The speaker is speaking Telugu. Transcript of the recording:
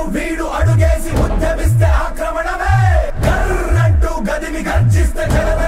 వీడు అడుగేసి ఉద్యమిస్తే ఆక్రమణమే. గర్రంటూ గదిమి గర్జిస్తే జనత